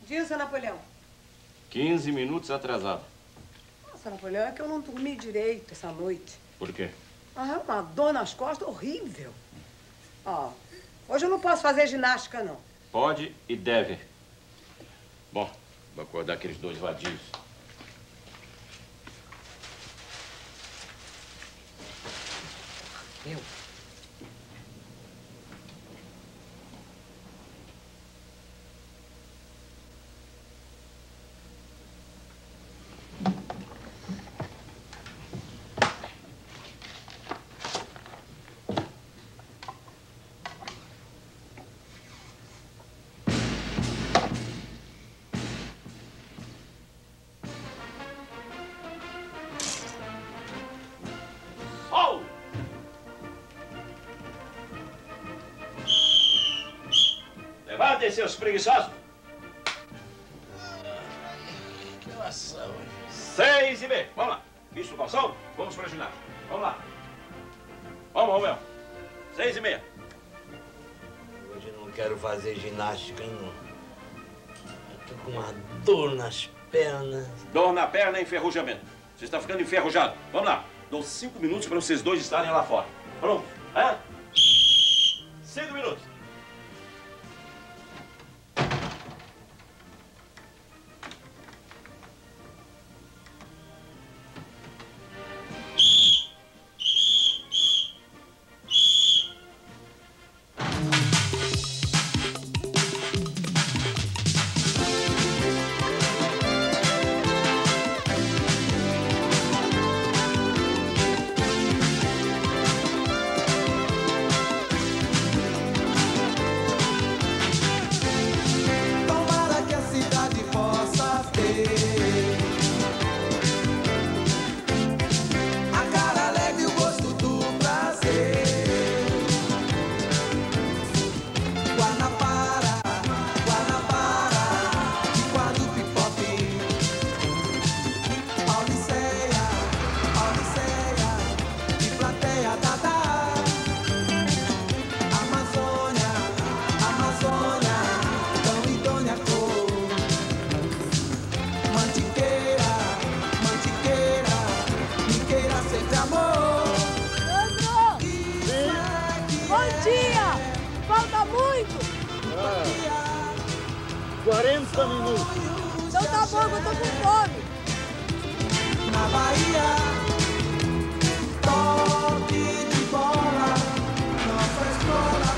Dia, seu Napoleão. 15 minutos atrasado. Nossa, Napoleão, é que eu não dormi direito essa noite. Por quê? Ah, uma dor nas costas horrível. Ó, hoje eu não posso fazer ginástica, não. Pode e deve. Bom, vou acordar aqueles dois vadios. Eu? Levantem, seus preguiçosos. Que lação, hein? 6h30. Vamos lá. Visto o calção? Vamos para a ginástica. Vamos lá. Vamos, Romeu. 6h30. Hoje eu não quero fazer ginástica, não. Eu tô com uma dor nas pernas. Dor na perna é enferrujamento. Você está ficando enferrujado. Vamos lá. Dou 5 minutos para vocês dois estarem lá fora. Pronto? É? 5 minutos. Falta muito! 40 minutos. Então tá bom, eu tô com fome. Na Bahia, toque de bola, nossa escola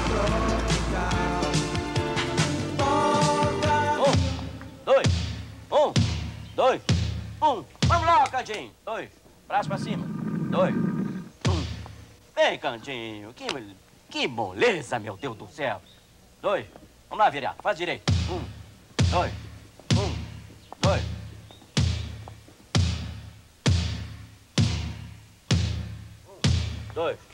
tropical. 1, 2, 1. Vamos lá, Cantinho. 2. Braço pra cima. 2, 1. Vem, Cantinho. Que moleza, meu Deus do céu. 2. Vamos lá, virar. Faz direito. 1, 2, 1, 2. 2.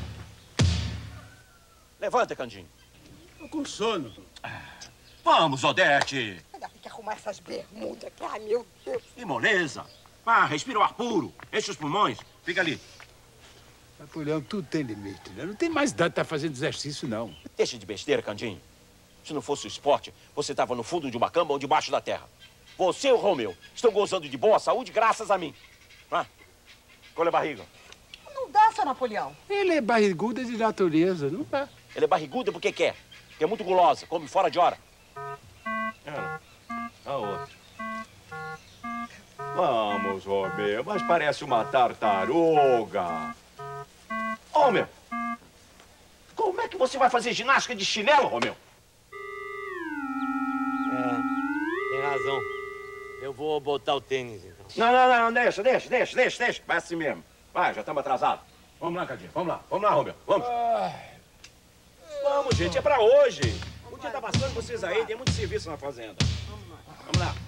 Levanta, Candinho. Tô com sono. Vamos, Odete. Ainda tem que arrumar essas bermudas aqui. Ai, meu Deus. Que moleza. Vá, respira o ar puro. Enche os pulmões. Fica ali. Napoleão, tudo tem limite, né? Não tem mais dado de estar fazendo exercício, não. Deixa de besteira, Candinho. Se não fosse o esporte, você estava no fundo de uma cama ou debaixo da terra. Você e o Romeu estão gozando de boa saúde graças a mim. Ah, colhe a barriga. Não dá, seu Napoleão. Ele é barrigudo de natureza, não dá. Ele é barrigudo porque quer. Porque é muito gulosa, come fora de hora. A outra. Vamos, Romeu, mas parece uma tartaruga. Romeu, como é que você vai fazer ginástica de chinelo, Romeu? Tem razão. Eu vou botar o tênis, então. Não, deixa. Vai assim mesmo. Vai, já estamos atrasados. Vamos lá, Cadinho, vamos lá, Romeu, vamos. Vamos, gente, é pra hoje. O dia tá passando, vocês aí, tem muito serviço na fazenda. Vamos lá.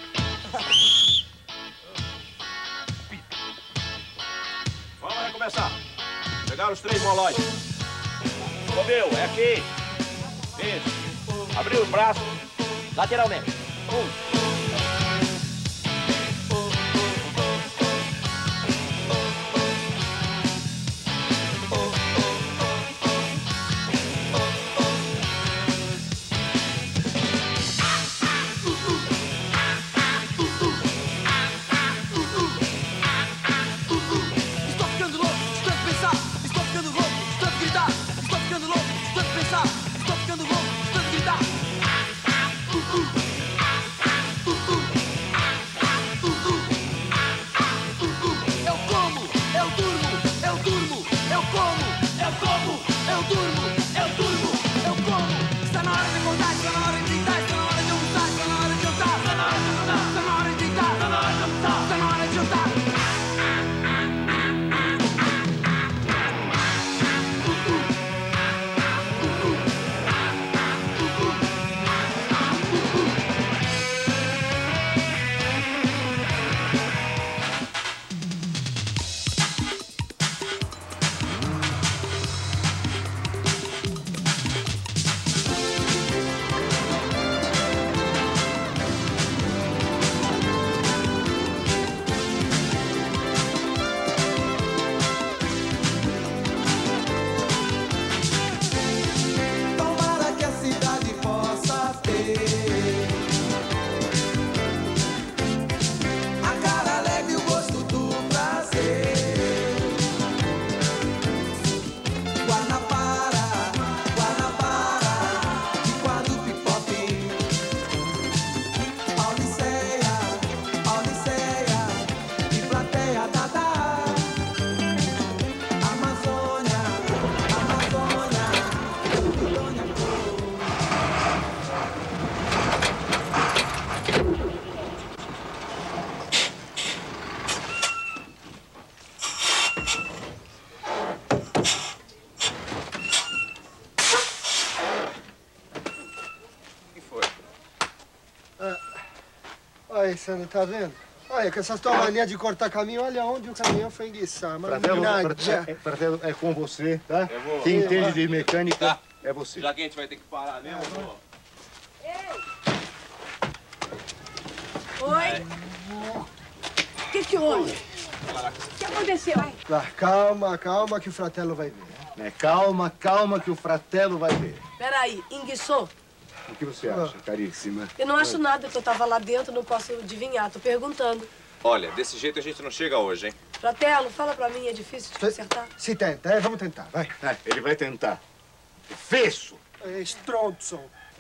Vamos recomeçar. Pegaram os 3 molóis. Romeu, é aqui. Isso. Abriu os braços. Lateralmente. 1. Tanto pensar, estou ficando louco, tanto gritar. Eu como, eu durmo, eu durmo, eu como, eu como, eu durmo, eu durmo, eu como. Está na hora de acordar, está na hora de deitar, está na hora de almoçar, está na hora de jantar, está na hora de jantar, está na hora de deitar, está na hora de almoçar, está na hora de jantar. Tomara que a cidade possa ter a cara alegre e o gosto do prazer. Guanabara, Guanabara, de quadro pipoque. Pauliceia, Pauliceia, de plateia dada. Amazônia, Amazônia, Babilônia. Olha, Sandra, tá vendo? Olha, com essa tua mania de cortar caminho, olha onde o caminhão foi enguiçar. Pratelo, é com você, tá? Quem entende de mecânica é você. Já que a gente vai ter que parar mesmo, Oi? O que houve? O que aconteceu? Calma, calma, que o Fratello vai ver. Calma, calma que o Fratello vai ver. Peraí, enguiçou? O que você acha, caríssima? Eu não acho nada, que eu tava lá dentro, não posso adivinhar. Tô perguntando. Olha, desse jeito a gente não chega hoje, hein? Fratello, fala pra mim, é difícil de consertar? Se tenta, vamos tentar, vai. Ele vai tentar. Fecho! Stronzo.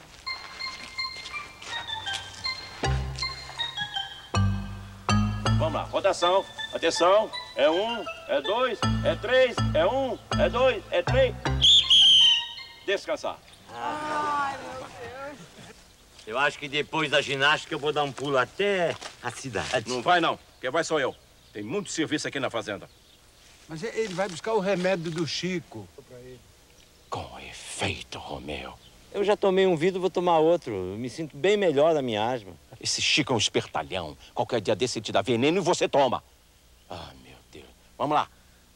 Vamos lá, rotação, atenção, é 1, é 2, é 3, é 1, é 2, é 3. Descansar. Ai, meu Deus. Eu acho que depois da ginástica eu vou dar um pulo até a cidade. Não vai não, quem vai sou eu. Tem muito serviço aqui na fazenda. Mas ele vai buscar o remédio do Chico. Com efeito, Romeu. Eu já tomei um vidro, vou tomar outro. Eu me sinto bem melhor da minha asma. Esse Chico é um espertalhão. Qualquer dia desse ele te dá veneno e você toma. Ah, meu Deus. Vamos lá.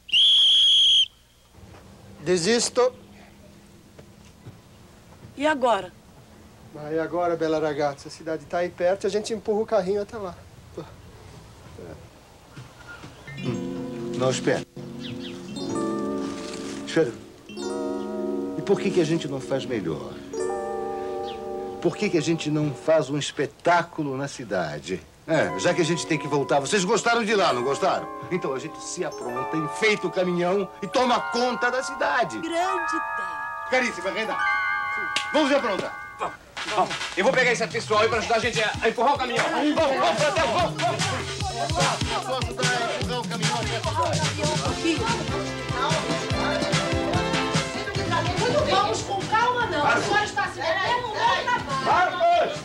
Desisto. E agora? E agora, bela ragazza, a cidade tá aí perto e a gente empurra o carrinho até lá. Não, espera. Espera. E por que a gente não faz melhor? Por que a gente não faz um espetáculo na cidade? Já que a gente tem que voltar. Vocês gostaram de lá, não gostaram? Então a gente se apronta, enfeita o caminhão e toma conta da cidade. Grande ideia. Caríssima, Renato. Vamos se aprontar. Vamos. Eu vou pegar esse pessoal aí pra ajudar a gente a empurrar o caminhão. Vamos, Fratello, vamos. Posso ajudar a empurrar o caminhão até a cidade? Não vamos com calma, não. A senhora está se metendo no trabalho.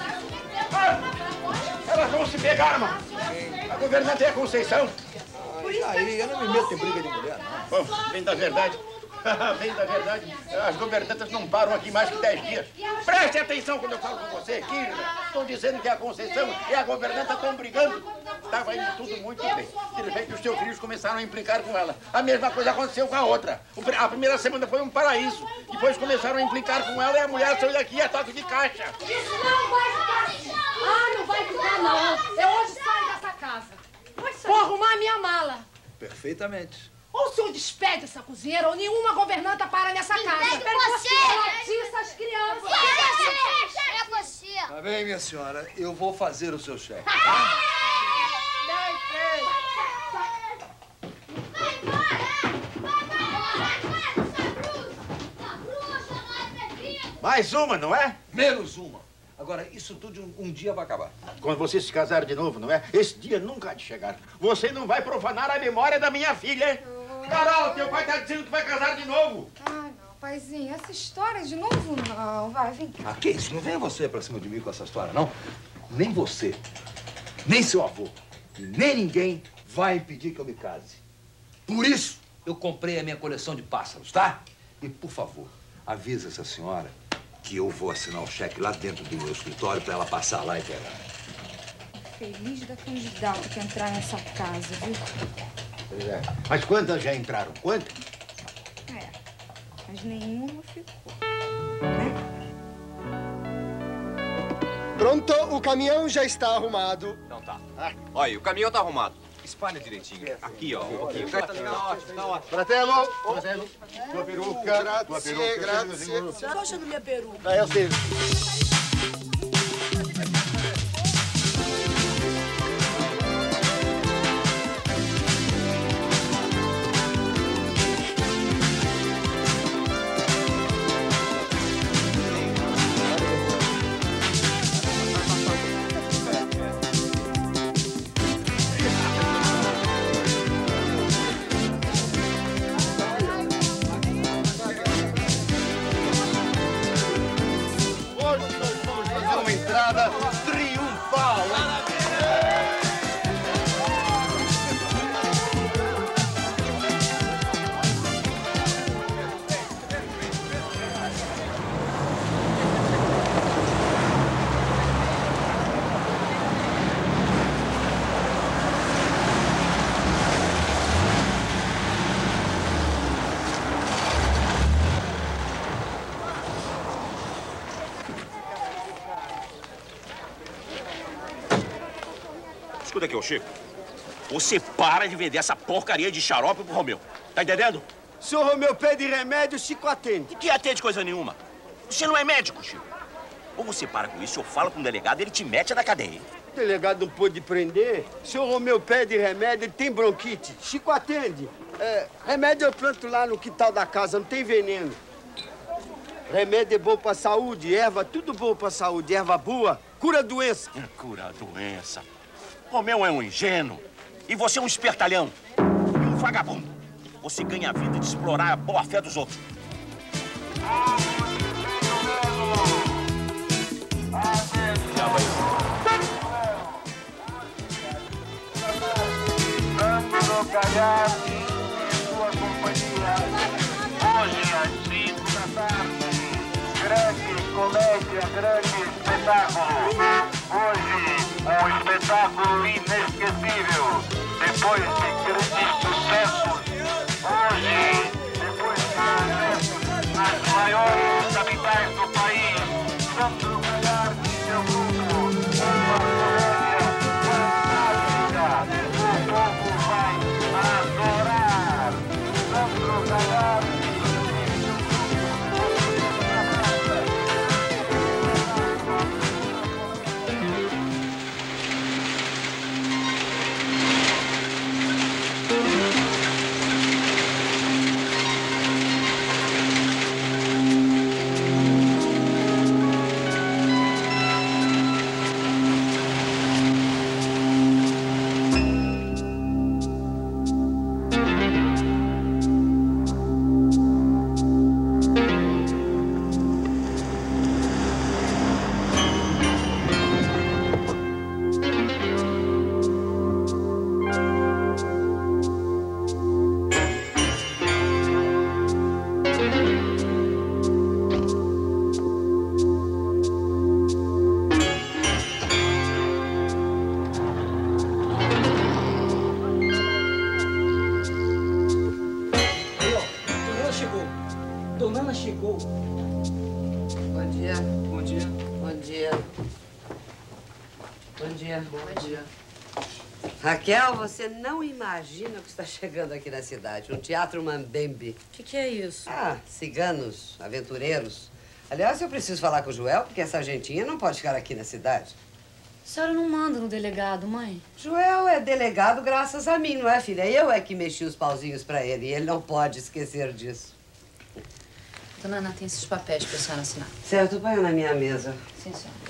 Elas vão se pegar, mano. A governanta é a Conceição. Aí, eu não me meto em briga de mulher, não. Bom, bem da verdade. Bem da verdade, as governantas não param aqui mais que 10 dias. Preste atenção quando eu falo com você, Kirna. Estão dizendo que a Conceição e a governanta estão brigando. Estava indo tudo muito bem. De repente, os seus filhos começaram a implicar com ela. A mesma coisa aconteceu com a outra. A primeira semana foi um paraíso. Depois começaram a implicar com ela e a mulher saiu daqui a toque de caixa. Isso não vai ficar assim. Ah, não vai ficar, não. Eu hoje saio dessa casa. Vou arrumar a minha mala. Perfeitamente. Ou o senhor despede essa cozinheira, ou nenhuma governanta para nessa casa. Despede você! Atiça as crianças. É você! Tá bem, minha senhora, eu vou fazer o seu chefe. Vai embora! Vai embora! Vai, essa bruxa! Mais uma, não é? Menos uma. Agora, isso tudo um dia vai acabar. Quando você se casar de novo, não é? Esse dia nunca há de chegar. Você não vai profanar a memória da minha filha, hein? Carol, teu pai tá dizendo que vai casar de novo. Ah, não, paizinho, essa história de novo não. Vai, vem cá. Ah, que isso? Não venha você pra cima de mim com essa história, não. Nem você, nem seu avô, e nem ninguém vai impedir que eu me case. Por isso, eu comprei a minha coleção de pássaros, tá? E, por favor, avisa essa senhora que eu vou assinar o cheque lá dentro do meu escritório pra ela passar lá e pegar. Feliz da candidata que entrar nessa casa, viu? Pois é. Mas quantas já entraram? Quantas? É, mas nenhuma ficou. Pronto, o caminhão já está arrumado. Então tá. Olha, o caminhão tá arrumado. Espalha direitinho. Aqui, ó. Aqui. Tá ótimo, tá ótimo. Fratello, tua peruca. Grazie, grazie. Você gosta da minha peruca? Eu sei. Triunfal! Escuta aqui, ô Chico. Você para de vender essa porcaria de xarope pro Romeu. Tá entendendo? Se o Romeu pede remédio, Chico atende. E que atende coisa nenhuma? Você não é médico, Chico. Ou você para com isso, eu falo com o delegado, ele te mete na cadeia. O delegado não pôde prender. Se o Romeu pede remédio, ele tem bronquite. Chico atende. Remédio eu planto lá no quintal da casa, não tem veneno. Remédio é bom pra saúde, erva, tudo bom pra saúde. Erva boa, cura doença. Cura doença. Romeu é um ingênuo. E você é um espertalhão. E um vagabundo. Você ganha a vida de explorar a boa-fé dos outros. Sandro Galhardi e sua companhia. Hoje, às 5 da tarde, grande comédia, grande espetáculo. Hoje, um espetáculo inesquecível. Depois de grandes sucessos. Hoje, depois de sucessos nas maiores capitais do país. Sandro Galhardi e seu grupo. Uma comédia fantástica. O povo vai adorar. Sandro Galhardi. Raquel, você não imagina o que está chegando aqui na cidade. Um teatro mambembe. O que é isso? Ah, ciganos, aventureiros. Aliás, eu preciso falar com o Joel, porque essa gentinha não pode ficar aqui na cidade. A senhora não manda no delegado, mãe? Joel é delegado graças a mim, não é, filha? Eu é que mexi os pauzinhos pra ele e ele não pode esquecer disso. Dona Ana, tem esses papéis pra senhora assinar. Certo, põe na minha mesa. Sim, senhora.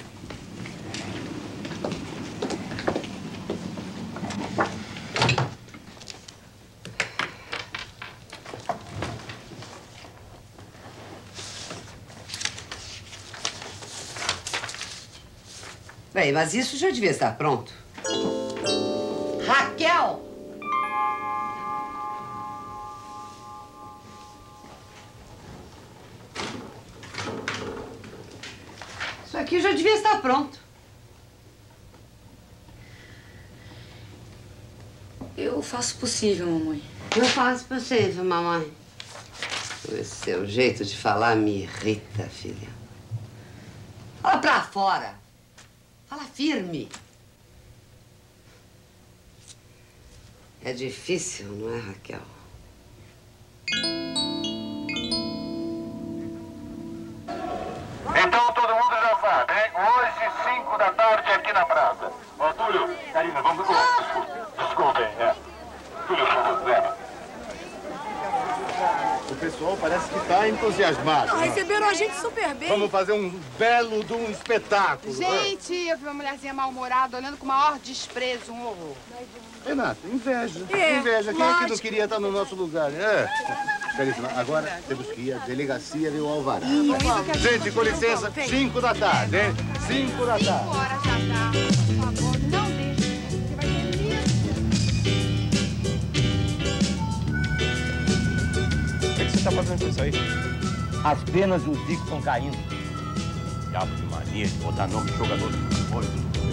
Bem, mas isso já devia estar pronto. Raquel! Isso aqui já devia estar pronto. Eu faço o possível, mamãe. Eu faço possível, mamãe. Esse seu jeito de falar me irrita, filha. Fala pra fora. Fala firme. É difícil, não é, Raquel? Então todo mundo já sabe, hein? Hoje, 5 da tarde, aqui na praça. Ô, Túlio, Karina, vamos... Desculpem, Túlio, Zé. O pessoal parece que está entusiasmado. Não, receberam a gente super bem. Vamos fazer um belo de um espetáculo. Gente, eu vi uma mulherzinha mal-humorada olhando com o maior desprezo, um horror. Renata, inveja. É, Inveja. Quem é que não lógico. queria estar no nosso lugar? É. Caríssima, agora temos que ir à delegacia ver o alvará. Gente, com licença, 5 da tarde, hein? 5 da tarde. 5 horas já tá. Por favor, não deixe, porque vai ter O que você está fazendo com isso aí? As penas dos ricos estão caindo. Diabo de mania de botar nome de jogador de futebol.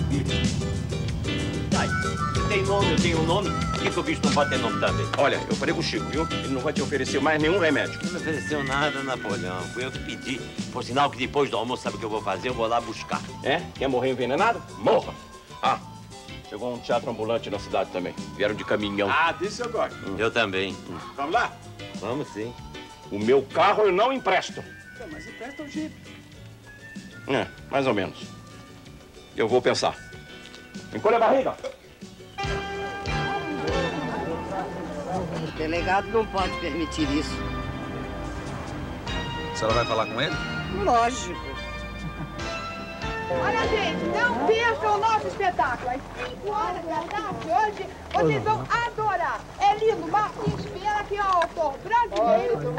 Ai, você tem nome, eu tenho nome. Por que o bicho não pode ter nome também? Olha, eu falei com o Chico, viu? Ele não vai te oferecer mais nenhum remédio. Não me ofereceu nada, Napoleão. Fui eu que pedi. Por sinal que depois do almoço, sabe o que eu vou fazer? Eu vou lá buscar. É? Quer morrer envenenado? Morra! Ah, chegou um teatro ambulante na cidade também. Vieram de caminhão. Ah, disso eu gosto. Eu também. Vamos lá? Vamos sim. O meu carro eu não empresto. Mas empresta o Jeep. É, mais ou menos. Eu vou pensar. Encolha a barriga. O delegado não pode permitir isso. A senhora vai falar com ele? Lógico. Olha, gente, não percam o nosso espetáculo. Às 5 horas da tarde, hoje, vocês vão adorar. É lindo, Martins Pena, que é um autor brasileiro.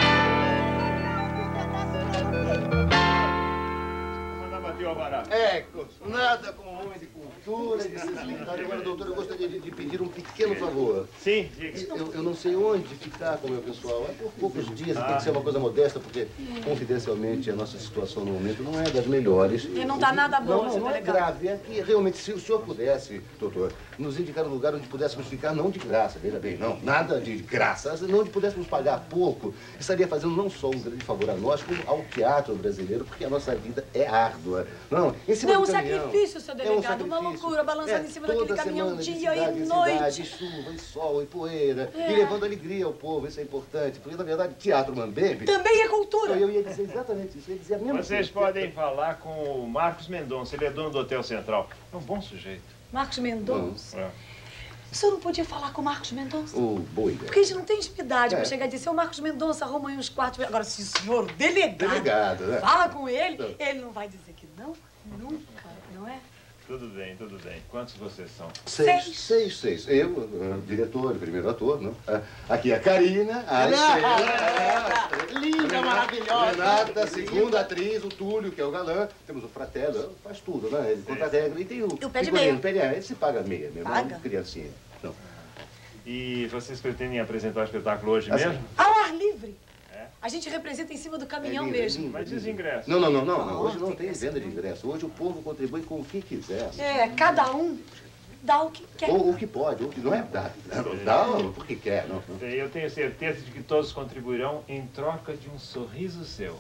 Ecos, nada com homem de cultura, de sensibilidade. Agora, doutor, eu gostaria de pedir um pequeno favor. Sim, eu não sei onde ficar com o meu pessoal. É por poucos dias, tem que ser uma coisa modesta, porque, confidencialmente, a nossa situação no momento não é das melhores. E não tá nada bom, não é grave. É que, realmente, se o senhor pudesse, doutor, nos indicar um lugar onde pudéssemos ficar, não de graça, veja bem, não, nada de graça, não onde pudéssemos pagar pouco, estaria fazendo não só um grande favor a nós, como ao teatro brasileiro, porque a nossa vida é árdua. Não, em cima Não, do um caminhão. sacrifício, seu delegado. É um Uma sacrifício. loucura, balançando em cima daquele toda caminhão semana, de dia cidade e em noite. cidade, chuva, e sol, e poeira. É. E levando alegria ao povo, isso é importante. Porque, na verdade, teatro Mambembe... Também é cultura. Eu ia dizer exatamente isso. Eu ia dizer a mesma Vocês coisa. podem falar com o Marcos Mendonça, ele é dono do Hotel Central. É um bom sujeito. Marcos Mendonça. É. O senhor não podia falar com o Marcos Mendonça? Boa ideia. Porque a gente não tem intimidade pra É. chegar e dizer, seu Marcos Mendonça, arruma aí uns quartos. Agora, se o senhor, delegado, né? fala com ele, ele não vai dizer que não, nunca, não é? Tudo bem, tudo bem. Quantos vocês são? Seis. Eu, diretor, primeiro ator, não? Aqui a Karina, a Linda, maravilhosa. Renata, segunda atriz, o Túlio, que é o galã. Temos o Fratello, faz tudo, né? Ele conta a regra. E tem o pé de meia. figurino, ele se paga meia, meu Paga? irmão, criancinha. Não. E vocês pretendem apresentar o espetáculo hoje Assim. mesmo? Ao ar livre. A gente representa em cima do caminhão mesmo. Mas e os ingressos? Não. Hoje não tem venda de ingresso. Hoje o povo contribui com o que quiser. É, cada um dá o que quer. Ou o que pode, ou o que não é dá. Dá porque quer, não. Eu tenho certeza de que todos contribuirão em troca de um sorriso seu.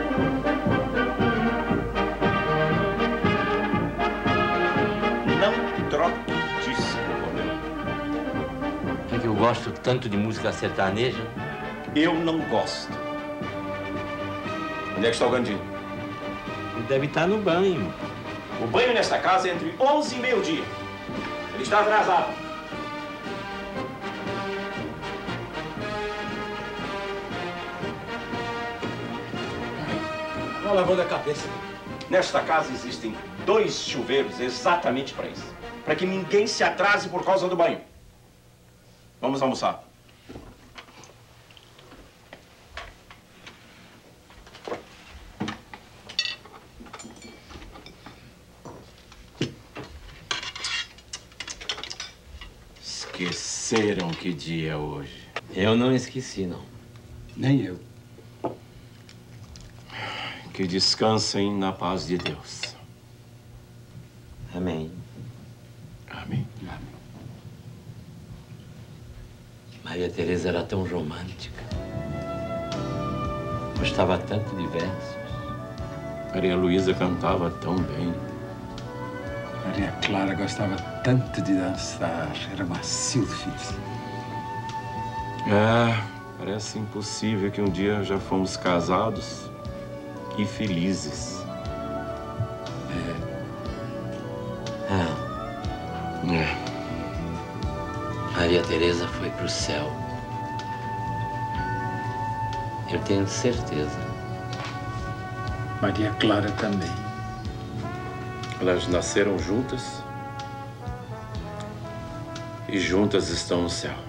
Não gosto tanto de música sertaneja. Eu não gosto. Onde é que está o Gandinho? Ele deve estar no banho. O banho nesta casa é entre 11 e meio-dia. Ele está atrasado. Vai lavando a cabeça. Nesta casa existem 2 chuveiros exatamente para isso. Para que ninguém se atrase por causa do banho. Vamos almoçar. Esqueceram que dia é hoje. Eu não esqueci, não. Nem eu. Que descansem na paz de Deus. Amém. Amém. Maria Teresa era tão romântica. Gostava tanto de versos. Maria Luísa cantava tão bem. Maria Clara gostava tanto de dançar. Era macio de filhos. Parece impossível que um dia já fomos casados e felizes. Maria Teresa foi pro céu. Eu tenho certeza. Maria Clara também. Elas nasceram juntas e juntas estão no céu.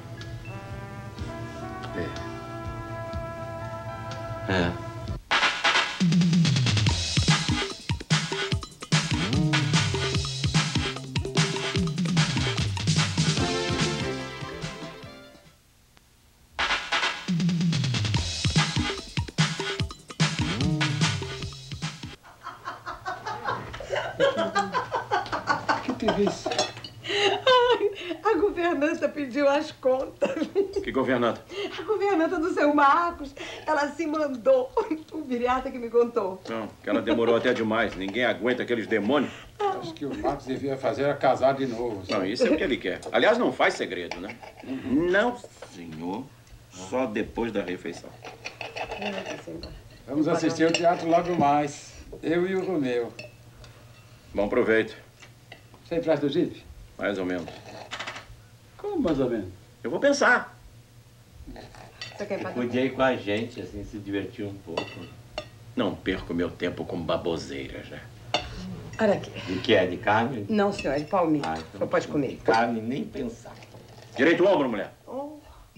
Que teve isso? Ai, a governanta pediu as contas. Que governanta? A governanta do seu Marcos. Ela se mandou. O Viriata que me contou. Não, que ela demorou até demais. Ninguém aguenta aqueles demônios. Acho que o Marcos devia fazer era casar de novo. Não, isso é o que ele quer. Aliás, não faz segredo, né? Não, senhor. Só depois da refeição. Vamos assistir ao teatro logo mais. Eu e o Romeu. Bom proveito. Você traz do Jeep? Mais ou menos. Como mais ou menos? Eu vou pensar. Você quer pagar? Podia ir com a gente, assim, se divertir um pouco. Não perco meu tempo com baboseiras, né? Olha aqui. De que é? De carne? Não, senhor, é de palmito. Então, Só pode comer. Carne, nem pensar. Direito o ombro, mulher. Oh.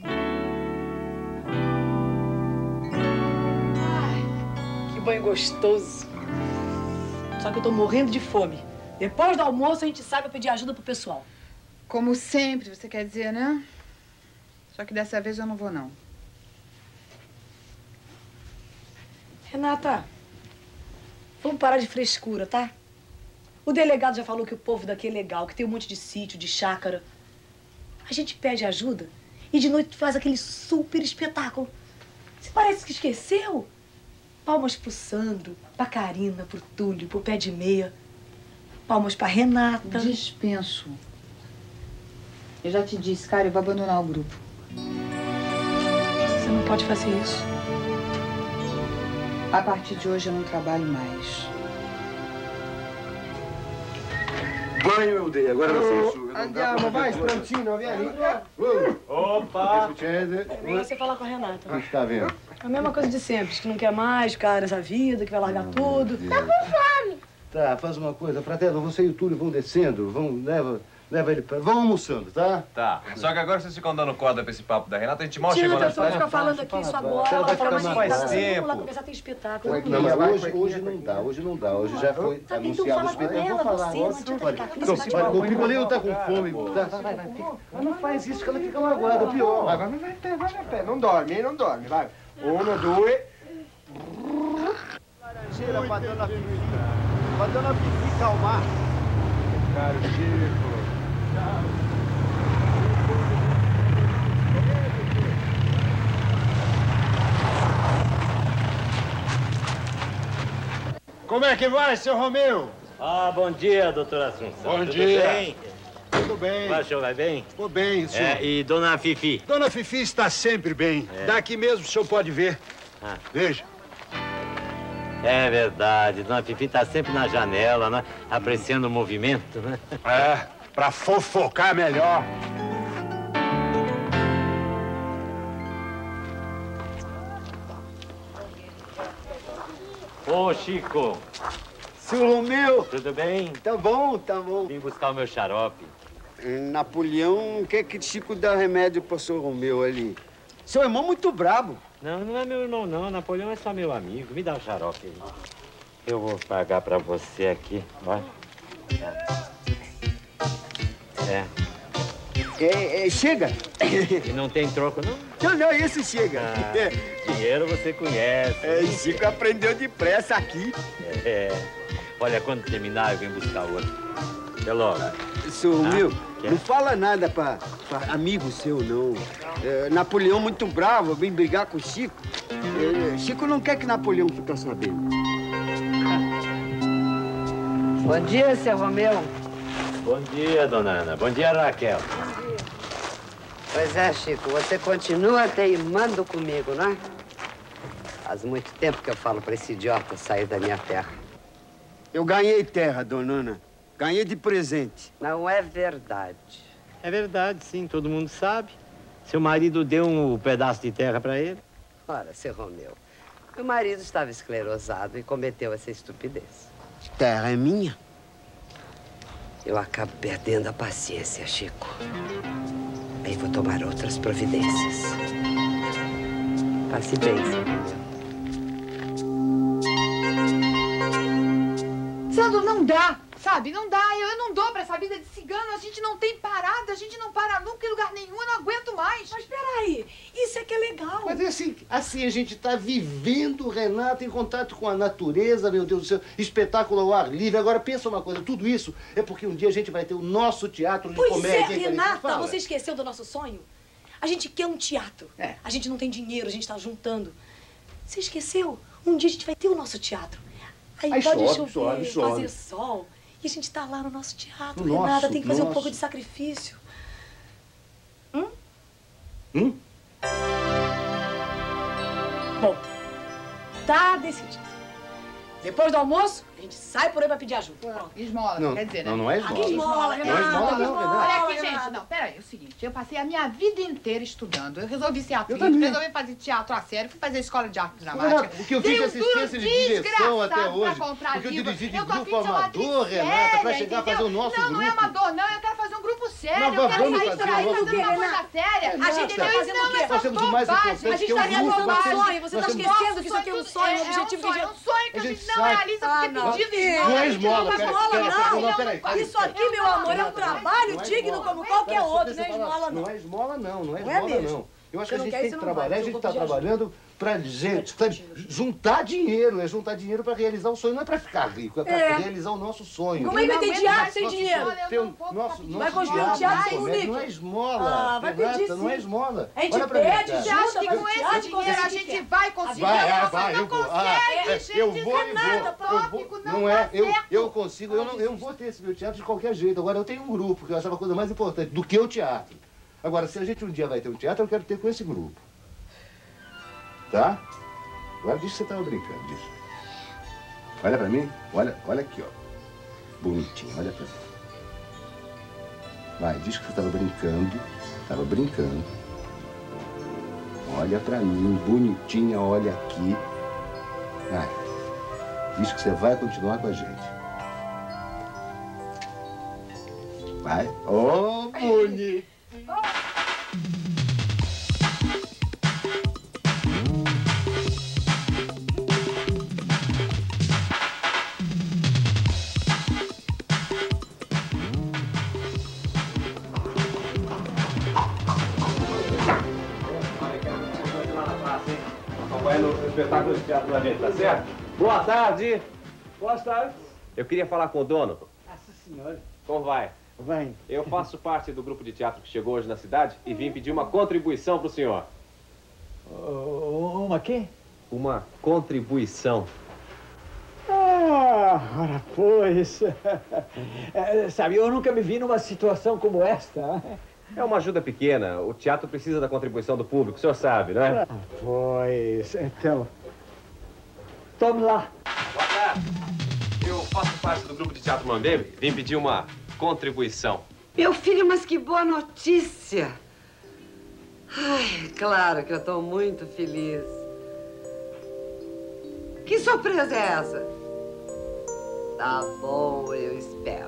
Que banho gostoso. Só que eu tô morrendo de fome. Depois do almoço, a gente sai pra pedir ajuda pro pessoal. Como sempre, você quer dizer, né? Só que dessa vez eu não vou, não. Renata, vamos parar de frescura, tá? O delegado já falou que o povo daqui é legal, que tem um monte de sítio, de chácara. A gente pede ajuda e de noite faz aquele super espetáculo. Você parece que esqueceu. Palmas pro Sandro, pra Karina, pro Túlio, pro Pé de Meia. Palmas pra Renata. Dispenso. Eu já te disse, cara, eu vou abandonar o grupo. Você não pode fazer isso. A partir de hoje eu não trabalho mais. Banho eu dei, agora você enxuga. Andiamo, vai, Sprantino, vieni. Opa! É melhor você falar com a Renata. O que está vendo? É a mesma coisa de sempre, que não quer mais ficar nessa vida, que vai largar tudo. Tá com fome. Tá, faz uma coisa, Fratela, você e o Túlio vão descendo, leva ele pra... Vão almoçando, tá? Tá. Só que agora vocês ficam dando corda pra esse papo da Renata, a gente mal Tira, chegou na pessoa fica falando aqui isso agora, ela fala mais faz tempo. Vamos lá começar, tem espetáculo. Não, mas hoje não dá, hoje já foi anunciado o espetáculo. Eu vou falar agora. O Picolino tá com fome. Vai, não faz isso, que ela fica magoada, pior. Vai a pé. Não dorme, hein? Não dorme, vai. 1, 2. Laranjeira pra dona Fifi. Pra dona Fifi calmar. Caro Chico. Como é que vai, seu Romeu? Ah, bom dia, doutora Assunção. Bom Tudo dia. bem? Tudo bem. O senhor vai bem? Vou bem, senhor. É, e dona Fifi? Dona Fifi está sempre bem. É. Daqui mesmo o senhor pode ver. Ah. Veja. É verdade, dona Fifi está sempre na janela, né? Apreciando o movimento, né? É, pra fofocar melhor. Ô, Chico. Seu Romeu. Tudo bem? Tá bom, tá bom. Vim buscar o meu xarope. Napoleão quer que Chico dá remédio pro seu Romeu ali. Seu irmão muito brabo. Não, não é meu irmão, não. Napoleão é só meu amigo. Me dá o xarope aí. Eu vou pagar pra você aqui, olha. Chega. E não tem troco, não? Não, esse chega. Dinheiro você conhece. Chico aprendeu depressa aqui. Olha, quando terminar, eu venho buscar outro. Até logo. Seu Romeu, não fala nada pra amigo seu, não. Napoleão muito bravo, vem brigar com o Chico. Chico não quer que Napoleão fique sabendo. Bom dia, seu Romeu. Bom dia, dona Ana. Bom dia, Raquel. Pois é, Chico, você continua teimando comigo, não é? Faz muito tempo que eu falo pra esse idiota sair da minha terra. Eu ganhei terra, dona Ana. Ganhei de presente. Não é verdade. É verdade, sim. Todo mundo sabe. Seu marido deu um pedaço de terra pra ele. Ora, seu Romeu, meu marido estava esclerosado e cometeu essa estupidez. Terra é minha? Eu acabo perdendo a paciência, Chico. Aí vou tomar outras providências. Passe bem, seu Romeu. Sandro, não dá, sabe? Não dá. Eu não dou pra essa vida de cigano. A gente não tem parada, a gente não para nunca em lugar nenhum. Eu não aguento mais. Mas peraí, isso é que é legal. Mas assim a gente tá vivendo, Renata, em contato com a natureza, meu Deus do céu, espetáculo ao ar livre. Agora, pensa uma coisa, tudo isso é porque um dia a gente vai ter o nosso teatro de comédia. Pois é, Renata, você esqueceu do nosso sonho? A gente quer um teatro. A gente não tem dinheiro, a gente tá juntando. Você esqueceu? Um dia a gente vai ter o nosso teatro. Aí pode chover, fazer sol. E a gente tá lá no nosso teatro, Renata. Tem que fazer um pouco de sacrifício. Bom, tá decidido. Depois do almoço, a gente sai por aí pra pedir ajuda. Pronto. Esmola, Não, quer dizer, né? não é esmola. Que esmola, Renata. Não é esmola, não, Renata. Olha aqui, gente. Não, peraí, é o seguinte. Eu passei a minha vida inteira estudando. Eu resolvi ser atriz, resolvi fazer teatro a sério, fui fazer escola de arte dramática. Renata, o que eu fiz de assistência de direção até hoje. Porque eu dirigi de grupo amador, Renata, pra chegar a fazer o nosso grupo. Não é amador, não. Eu quero fazer um grupo sério. Não, eu quero vamos sair fazer por aí o nosso fazendo uma grupo. coisa séria. A gente tá fazendo o quê? Nós temos o mais importante, A gente que é tá o grupo. realizando um sonho. Você tá esquecendo que isso aqui é um sonho, um objetivo que a gente... É um sonho que a gente não realiza porque pedindo Não é esmola, peraí. Isso aqui, meu amor, é um trabalho digno como qualquer outro, não é esmola, não. Não é esmola, não. Não é Não é esmola, mesmo. não. Eu acho que a Você gente não quer, tem você que não trabalhar, vai, a gente eu está vou pedir trabalhando pra gente, sabe, juntar dinheiro, é juntar dinheiro pra realizar o sonho, não é pra ficar rico, é pra realizar o nosso sonho. Como é que vai ter teatro sem dinheiro? Vai construir um teatro sem níquel. Não é esmola, vai pedir sim. não é esmola. A gente Olha pra mim, pede, cara. Você acha que com esse dinheiro a gente vai conseguir? Vai, eu vou. Eu vou. Não é, eu consigo, eu vou ter esse meu teatro de qualquer jeito. Agora, eu tenho um grupo, que eu acho uma coisa mais importante do que o teatro. Agora, se a gente um dia vai ter um teatro, eu quero ter com esse grupo. Tá? Agora diz que você estava brincando disso. Olha pra mim, olha aqui, ó. Bonitinho, olha pra mim. Vai, diz que você estava brincando. Estava brincando. Olha pra mim, bonitinha, olha aqui. Vai. Diz que você vai continuar com a gente. Vai. Oh, bonito. Acompanhando o espetáculo de teatro da gente, tá certo? Boa tarde. Boa tarde. Eu queria falar com o dono. Nossa senhora. Como vai? Vai. Eu faço parte do grupo de teatro que chegou hoje na cidade e vim pedir uma contribuição pro senhor. Uma quê? Uma contribuição. Ah, ora, pois. Sabe, eu nunca me vi numa situação como esta. É uma ajuda pequena. O teatro precisa da contribuição do público, o senhor sabe, não é? Pois, então... Tome lá. Boa tarde. Eu faço parte do grupo de teatro Mambembe. Vim pedir uma contribuição. Meu filho, mas que boa notícia! Ai, claro que eu estou muito feliz. Que surpresa é essa? Tá bom, eu espero.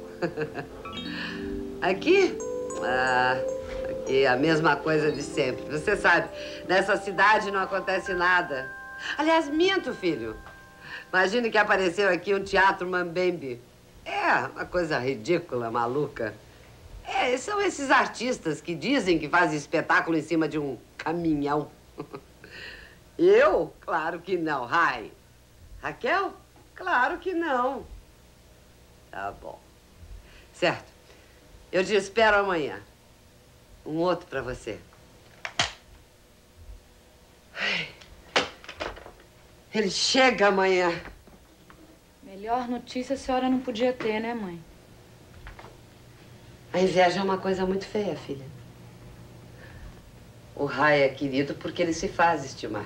Aqui? Ah, aqui é a mesma coisa de sempre. Você sabe, nessa cidade não acontece nada. Aliás, minto, filho. Imagine que apareceu aqui um teatro Mambembe. É, uma coisa ridícula, maluca. É, são esses artistas que dizem que fazem espetáculo em cima de um caminhão. Eu? Claro que não. Rai. Raquel? Claro que não. Tá bom. Certo. Eu te espero amanhã. Um outro pra você. Ai. Ele chega amanhã. Melhor notícia a senhora não podia ter, né, mãe? A inveja é uma coisa muito feia, filha. O Rai é querido porque ele se faz estimar.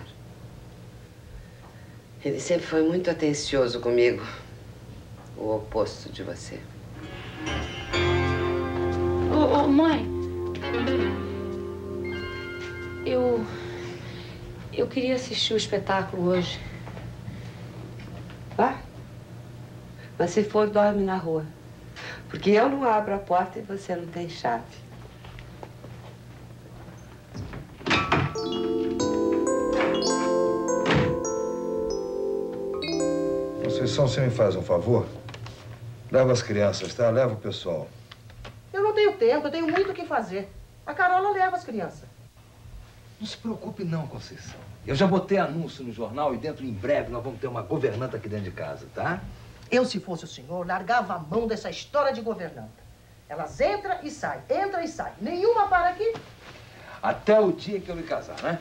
Ele sempre foi muito atencioso comigo. O oposto de você. Ô, mãe. Eu queria assistir o espetáculo hoje. Vai. Mas se for, dorme na rua. Porque eu não abro a porta e você não tem chave. Conceição, você me faz um favor? Leva as crianças, tá? Leva o pessoal. Eu não tenho tempo, eu tenho muito o que fazer. A Carola leva as crianças. Não se preocupe não, Conceição. Eu já botei anúncio no jornal e dentro, em breve, nós vamos ter uma governanta aqui dentro de casa, tá? Eu, se fosse o senhor, largava a mão dessa história de governanta. Elas entram e saem, entram e saem. Nenhuma para aqui. Até o dia que eu me casar, né?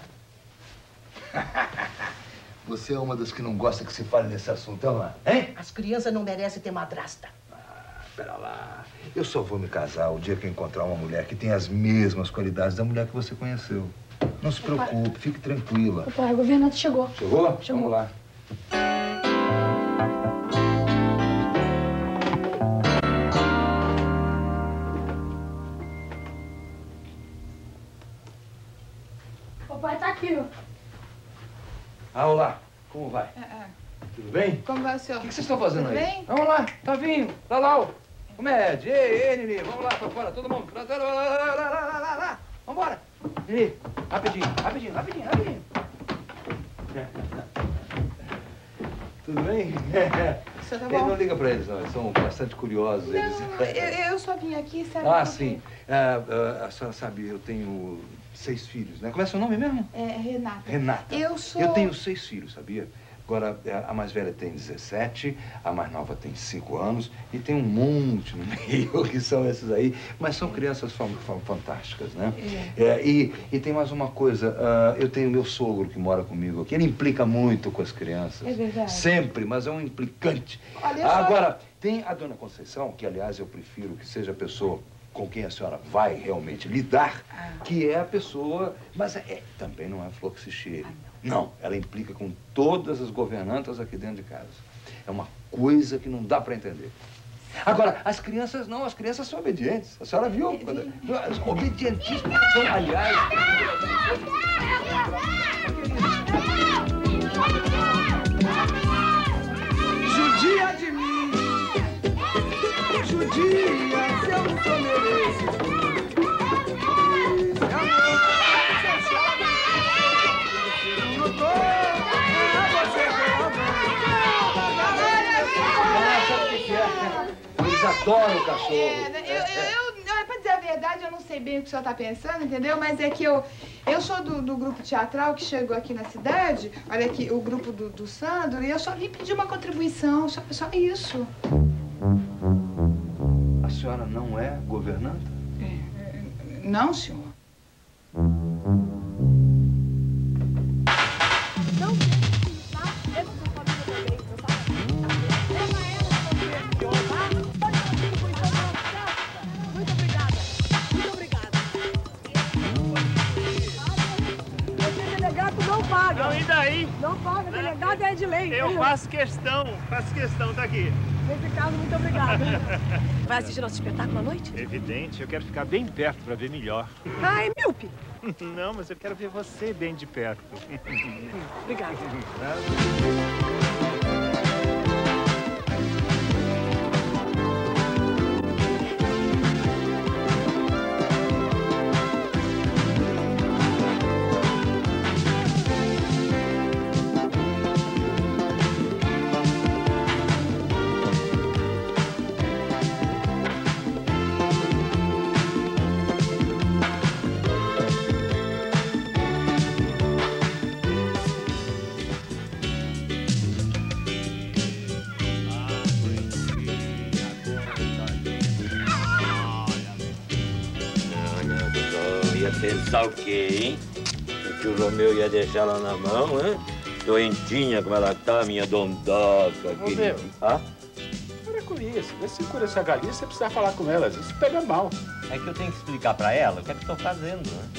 Você é uma das que não gosta que se fale nesse assunto, é lá, hein? As crianças não merecem ter madrasta. Pera lá. Eu só vou me casar o dia que eu encontrar uma mulher que tem as mesmas qualidades da mulher que você conheceu. Não se preocupe, fique tranquila. Papai, a governanta chegou. Chegou? Vamos lá. Papai tá aqui, ó. Ah, olá. Como vai? Tudo bem? Como vai o senhor? O que vocês estão fazendo Tudo aí? bem? Vamos lá, Tavinho, Lalau, Comédia. Ei, Nini, vamos lá pra fora, todo mundo. Lá. Vambora. Nini, rapidinho. Tudo bem? O senhor tá bom? Não liga pra eles, não. Eles são bastante curiosos. Não, eu só vim aqui, sabe? Ah, sim. A senhora sabe, eu tenho 6 filhos, né? Como é seu nome mesmo? É Renata. Renata. Eu sou... Eu tenho 6 filhos, sabia? Agora, a mais velha tem 17, a mais nova tem 5 anos e tem um monte no meio que são esses aí, mas são crianças fantásticas, né? E tem mais uma coisa, eu tenho meu sogro que mora comigo aqui, ele implica muito com as crianças. É verdade. Sempre, mas é um implicante. Olha só. Agora, tem a dona Conceição, que aliás eu prefiro que seja a pessoa com quem a senhora vai realmente lidar, que é a pessoa... Mas também não é flor que se cheire. Não, ela implica com todas as governantas aqui dentro de casa. É uma coisa que não dá para entender. Agora, as crianças não, as crianças são obedientes. A senhora viu? Obedientíssimas. São, aliás... Judia de mim, judia, se eu não sou merecido. Eles adoram o cachorro. Pra dizer a verdade, eu não sei bem o que o senhor tá pensando, entendeu? Mas é que eu sou do grupo teatral que chegou aqui na cidade, olha aqui, o grupo do Sandro, e eu só vim pedir uma contribuição, só isso. A senhora não é governanta? Não, senhor. Não, tá? Eu não sou família também, eu sou paga. Não, e daí? Não paga, delegado é de lei. Eu faço questão, tá aqui. Nesse caso, muito obrigada. Vai assistir nosso espetáculo à noite? Evidente, eu quero ficar bem perto para ver melhor. Ah, é míope? Não, mas eu quero ver você bem de perto. Obrigada. Pensar o quê, hein? Que o Romeu ia deixar ela na mão, hein? Doentinha como ela tá, minha dondoca. Romeu. Ah? Para com isso. Vê se cura essa galinha, você precisa falar com ela. Isso pega mal. É que eu tenho que explicar pra ela o que é que eu tô fazendo, né?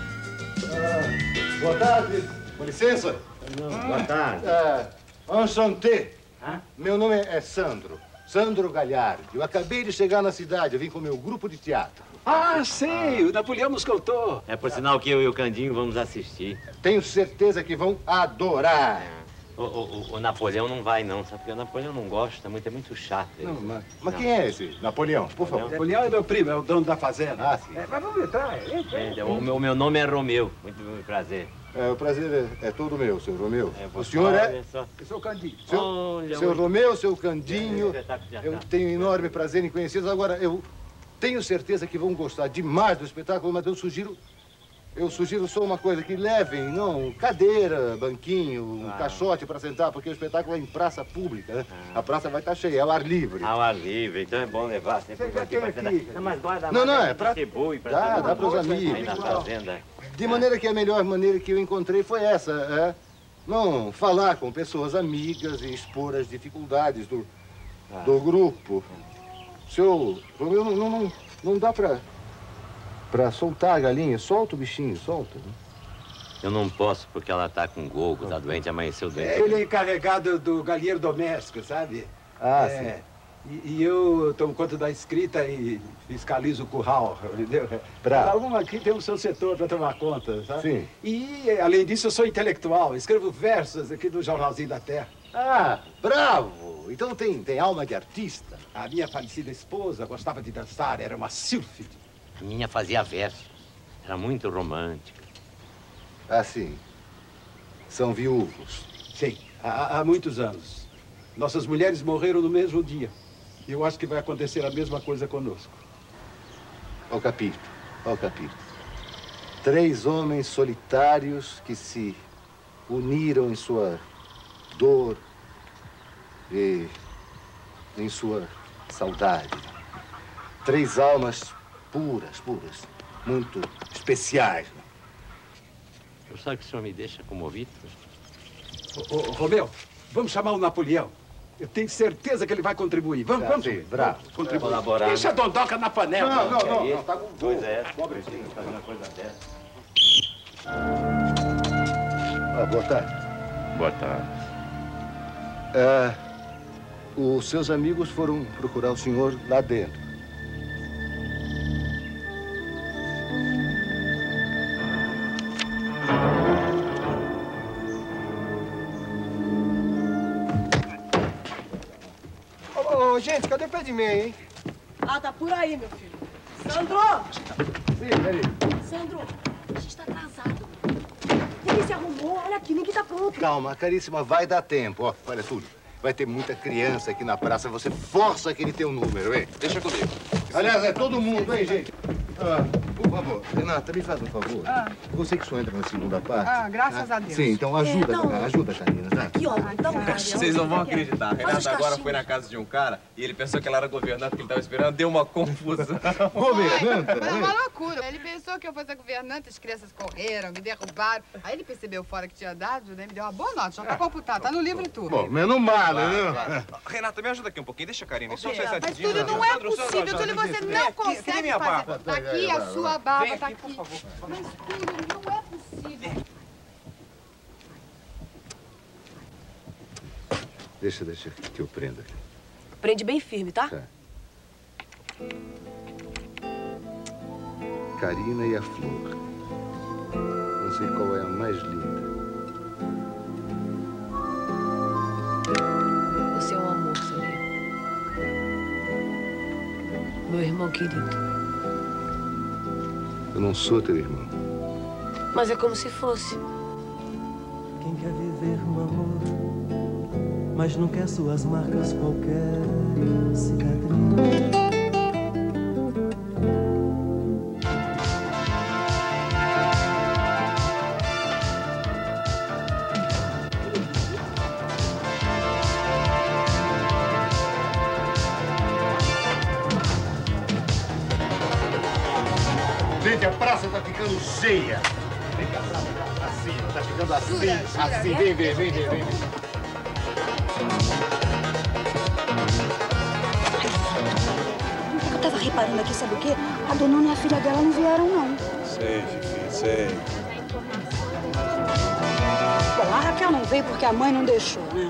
Boa tarde. Com licença. Boa tarde. Enchanté. Meu nome é Sandro. Sandro Galhardi. Eu acabei de chegar na cidade. Eu vim com o meu grupo de teatro. Ah, sei. O Napoleão nos contou. É por sinal que eu e o Candinho vamos assistir. Tenho certeza que vão adorar. O Napoleão não vai, não, sabe? Porque o Napoleão não gosta muito, é muito chato. Não, mas quem é esse? Napoleão, por favor. Napoleão é meu primo, é o dono da fazenda. Ah, sim. Mas vamos entrar. O meu nome é Romeu. Muito prazer. O prazer é todo meu, seu Romeu. O você senhor é? olha só. Eu sou o Candinho. Seu Romeu, seu Candinho. Eu tenho enorme prazer em conhecê-los. Agora, eu tenho certeza que vão gostar demais do espetáculo, mas eu sugiro só uma coisa, que levem, não, cadeira, banquinho, um caixote para sentar, porque o espetáculo é em praça pública, né? A praça vai estar cheia, é ao ar livre. Ao ar livre, então é bom levar sempre aqui pra sentar. Não, mas guarda Não, mais é pra... boi, Dá para os amigos. Aí na fazenda. De maneira que a melhor maneira que eu encontrei foi essa, não, falar com pessoas amigas e expor as dificuldades do grupo. Seu Romeu, não dá pra soltar a galinha. Solta o bichinho, solta. Eu não posso porque ela tá com gogo, tá doente, amanheceu doente. Ele é encarregado do galinheiro doméstico, sabe? Ah, sim. E eu tomo conta da escrita e fiscalizo o curral, entendeu? Bravo. Cada um aqui tem o seu setor para tomar conta, sabe? Sim. E, além disso, eu sou intelectual. Escrevo versos aqui do Jornalzinho da Terra. Ah, bravo! Então tem alma de artista. A minha falecida esposa gostava de dançar, era uma sílfide. A minha fazia versos. Era muito romântica. Ah, sim. São viúvos. Sim, há muitos anos. Nossas mulheres morreram no mesmo dia. E eu acho que vai acontecer a mesma coisa conosco. Ó o capítulo. 3 homens solitários que se uniram em sua dor e em sua saudade. 3 almas puras, muito especiais. Eu sabe que o senhor me deixa comovido? Romeu, vamos chamar o Napoleão. Eu tenho certeza que ele vai contribuir. Vamos. Bravo. Contribuir. Colaborar. Deixa a dondoca na panela. Não, tá com Pois é, pobrezinho, fazer uma coisa dessa. Boa tarde. Boa tarde. Os seus amigos foram procurar o senhor lá dentro. Gente, cadê o pé de meia, hein? Ah, tá por aí, meu filho. Sandro! Sim, peraí. Sandro, a gente tá atrasado. Ninguém se arrumou, olha aqui, ninguém tá pronto. Calma, caríssima, vai dar tempo. Ó, olha, Túlio, vai ter muita criança aqui na praça. Você força aquele teu número, hein? Deixa comigo. Aliás, é todo mundo, hein, gente? Por favor, Renata, me faz um favor. Você que só entra na segunda parte. Graças a Deus. Sim, então ajuda, Karina, tá? Aqui, ó, dá um caixa. Vocês não vão acreditar. A Renata agora foi na casa de um cara e ele pensou que ela era governanta que ele tava esperando. Deu uma confusão. Governanta? Foi uma loucura. Ele pensou que eu fosse a governanta, as crianças correram, me derrubaram. Aí ele percebeu fora que tinha dado, né? Me deu uma boa nota. Já tá computado, tá no livro e tudo. Bom, menos mal, né? Renata, me ajuda aqui um pouquinho. Deixa a Karina. Só Mas Túlio, não é possível. Túlio, você não consegue fazer. Tá aqui a sua barba, tá aqui. Mas Túlio, não é possível. Deixa que eu prenda. Prende bem firme, tá? Tá. Karina e a Flor. Não sei qual é a mais linda. Você é um amor, sabia? Meu irmão querido. Eu não sou teu irmão. Mas é como se fosse. Quem quer viver no amor, mas não quer suas marcas, qualquer cicatriz. Gente, a praça tá ficando cheia. Vem cá, assim, tá ficando assim, assim. Vem ver, vem ver, vem ver. Eu tava reparando aqui, sabe o quê? A Donona e a filha dela não vieram, não. Sei, Fifi, sei. Bom, a Raquel não veio porque a mãe não deixou, né?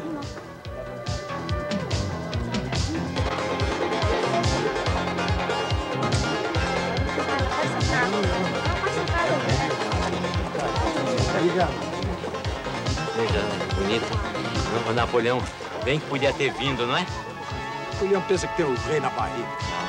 Veja, bonito. O Napoleão bem que podia ter vindo, não é? Napoleão pensa que tem o rei na barriga.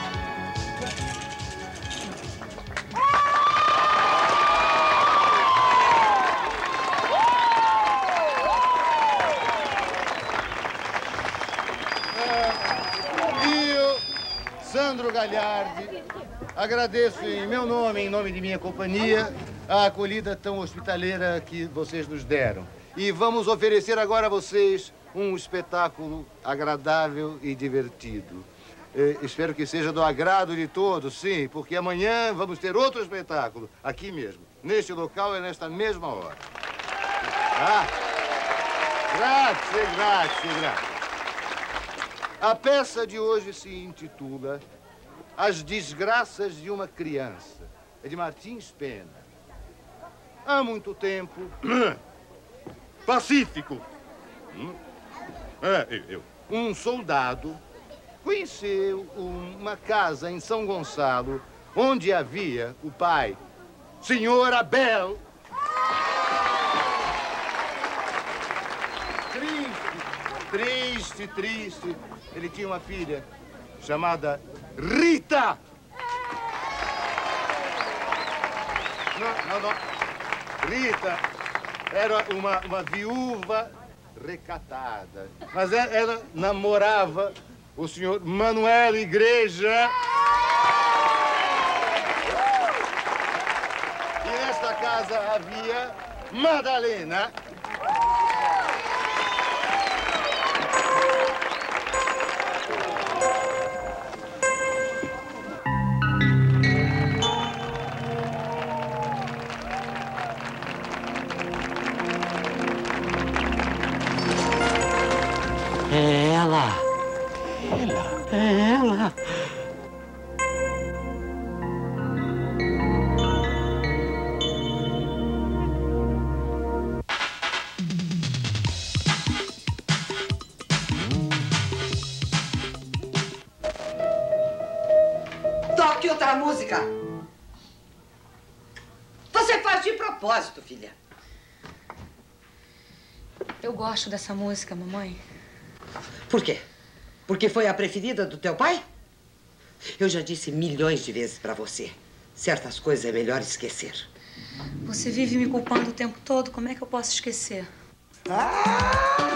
Eu, Sandro Gagliardi, agradeço em meu nome, em nome de minha companhia, a acolhida tão hospitaleira que vocês nos deram. E vamos oferecer agora a vocês um espetáculo agradável e divertido. Espero que seja do agrado de todos, sim, porque amanhã vamos ter outro espetáculo, aqui mesmo, neste local e nesta mesma hora. Ah, grazie, grazie, grazie. A peça de hoje se intitula As Desgraças de uma Criança. É de Martins Pena. Há muito tempo, Pacífico, um soldado conheceu uma casa em São Gonçalo, onde havia o pai, Senhor Abel. Triste. Ele tinha uma filha chamada Rita. Não. Rita era uma viúva recatada, mas ela namorava o senhor Manuel Igreja. E nesta casa havia Madalena. É ela. É ela. Toque outra música. Você faz de propósito, filha. Eu gosto dessa música, mamãe. Por quê? Porque foi a preferida do teu pai? Eu já disse milhões de vezes pra você. Certas coisas é melhor esquecer. Você vive me culpando o tempo todo. Como é que eu posso esquecer? Ah!